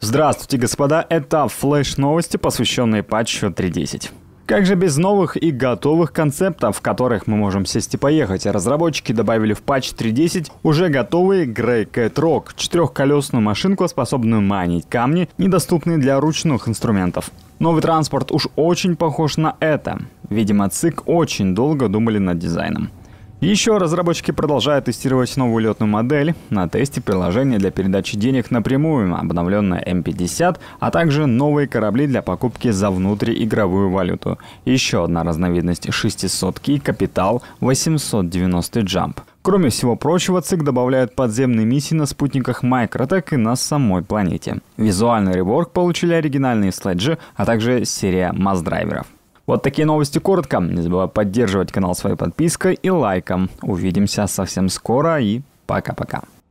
Здравствуйте, господа, это флеш-новости, посвященные патчу 3.10. Как же без новых и готовых концептов, в которых мы можем сесть и поехать? Разработчики добавили в патч 3.10 уже готовый Grey Cat Rock, четырехколесную машинку, способную майнить камни, недоступные для ручных инструментов. Новый транспорт уж очень похож на это. Видимо, ЦИК очень долго думали над дизайном. Еще разработчики продолжают тестировать новую летную модель. На тесте приложение для передачи денег напрямую, обновленное М50, а также новые корабли для покупки за внутриигровую валюту. Еще одна разновидность 600-ки Капитал 890 Jump. Кроме всего прочего, ЦИК добавляет подземные миссии на спутниках Microtech и на самой планете. Визуальный реворк получили оригинальные слэджи, а также серия масс-драйверов. Вот такие новости коротко. Не забывай поддерживать канал своей подпиской и лайком. Увидимся совсем скоро и пока-пока.